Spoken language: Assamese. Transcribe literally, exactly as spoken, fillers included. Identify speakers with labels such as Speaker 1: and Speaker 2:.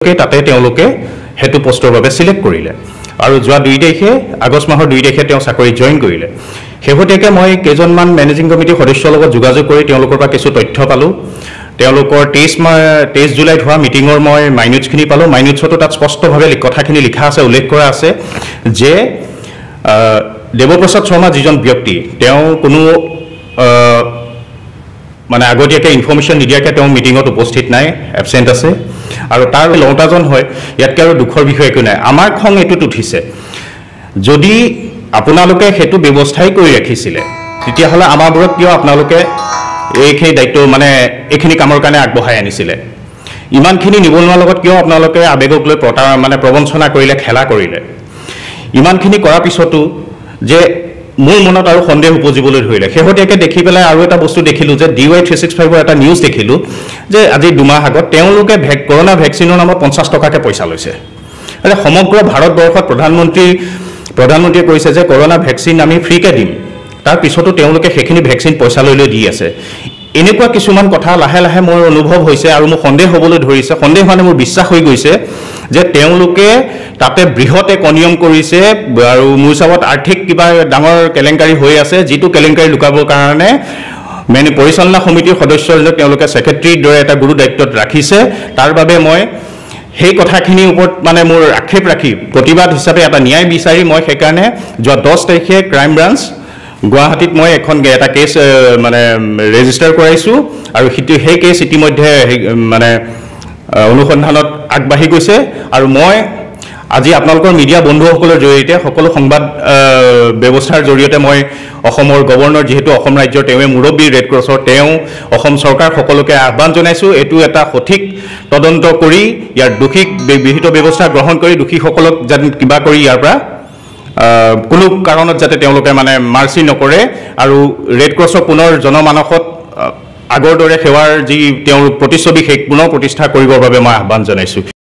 Speaker 1: তাতে তেওঁলোকে হেতু পোষ্টৰ বাবে সিলেক্ট কৰিলে আৰু যোৱা দুই তাৰিখে আগষ্ট মাহৰ দুই তাৰিখে তেওঁ চাকৰি জয়েন কৰিলে হেহতিয়াকে মই কেজনমান মেনেজিং কমিটি সদস্যৰ লগত যোগাযোগ কৰি তেওঁলোকৰ পৰা কিছু তথ্য পালো তেওঁলোকৰ তেইছ জুলাইত হোৱা মিটিঙৰ মই মাইনুটছখিনি পালো মাইনুটছটো তাত স্পষ্টভাৱে কথাখিনি লিখা আছে উল্লেখ কৰা আছে যে দেৱপ্ৰসাদ শৰ্মা যিজন ব্যক্তি তেওঁ কোনো মানে আগতীয়াকে ইনফৰমেশন নিদিয়াকে তেওঁ মিটিঙত উপস্থিত নাই এবসেন্ট আছে আৰু তাৰ লংটাজন হয় ইয়াতকে আৰু দুখৰ বিষয় একো নাই আমাৰ খং এটুত উঠিছে যদি আপোনালোকে হেতু ব্যৱস্থাই কৰি ৰাখিছিলে তেতিয়া হলে আমাৰবোৰক কিয় আপোনালোকে এইখিনি দায়িত্ব মানে এইখিনি কামৰ কাৰণে আগবঢ়াই আনিছিলে ইমানখিনি নিবনুৱাৰ লগত কিয় আপোনালোকে আবেগক লৈ প্ৰতাৰ মানে প্ৰবঞ্চনা কৰিলে খেলা কৰিলে ইমানখিনি কৰাৰ পিছতো যে মূল মনত আৰু সন্দেহ উপজিবলৈ ধৰিলে হেহতিয়াকে দেখি পেলাই আৰু এটা বস্তু দেখিলো যে D Y three six five ৰ এটা নিউজ দেখিলো যে আজি দুমাহ আগত তেওঁলোকে কৰোনা ভ্যাকচিনৰ নামত পঞ্চাছ টকাকে পইচা লৈছে মানে সমগ্ৰ ভাৰতবৰ্ষত প্ৰধানমন্ত্ৰী প্ৰধানমন্ত্ৰীয়ে কৈছে যে কৰোনা ভ্যাকচিন আমি ফ্ৰীকে দিম তাৰ পিছতো তেওঁলোকে সেইখিনি ভ্যাকচিন পইচা লৈ লৈ দি আছে এনেকুৱা কিছুমান কথা লাহে লাহে মোৰ অনুভৱ হৈছে আৰু মোৰ সন্দেহ হ'বলৈ ধৰিছে সন্দেহ মানে মোৰ বিশ্বাস হৈ গৈছে যে তেওঁলোকে তাতে বৃহৎ এক অনিয়ম কৰিছে আৰু মোৰ হিচাপত আৰ্থিক কিবা ডাঙৰ কেলেংকাৰী হৈ আছে যিটো কেলেংকাৰী লুকাবৰ কাৰণে মানে পৰিচালনা সমিতিৰ সদস্যজনক তেওঁলোকে সেক্ৰেটাৰীৰ দৰে এটা গুৰু দায়িত্বত ৰাখিছে তাৰ বাবে মই সেই কথাখিনিৰ ওপৰত মানে মোৰ আক্ষেপ ৰাখি প্ৰতিবাদ হিচাপে এটা ন্যায় বিচাৰি মই সেইকাৰণে যোৱা দহ তাৰিখে ক্ৰাইম ব্ৰাঞ্চ গুৱাহাটীত মই এখন এটা কেছ মানে ৰেজিষ্টাৰ কৰাইছো আৰু সেই কেছ ইতিমধ্যে মানে অনুসন্ধানত আগবাঢ়ি গৈছে আৰু মই আজি আপোনালোকৰ মিডিয়া বন্ধুসকলৰ জৰিয়তে সকলো সংবাদ ব্যৱস্থাৰ জৰিয়তে মই অসমৰ গভৰ্ণৰ যেহেতু অসম ৰাজ্যৰ তেৱে মুৰব্বী ৰেড ক্ৰছৰ তেও অসম চৰকাৰ সকলোকে আহ্বান জনাইছো এটো এটা সঠিক তদন্ত কৰি ইয়াৰ দোষী বিহিত ব্যৱস্থা গ্ৰহণ কৰি দোষীসকলক যেন কিবা কৰি ইয়াৰ পৰা কোনো কাৰণত যাতে তেওঁলোকে মানে মাৰ্চি নকৰে আৰু ৰেড ক্ৰছৰ পুনৰ জনমানসত আগৰ দৰে সেৱাৰ যি তেওঁৰ প্ৰতিচ্ছবি সেই পুনৰ প্ৰতিষ্ঠা কৰিবৰ বাবে মই আহ্বান জনাইছো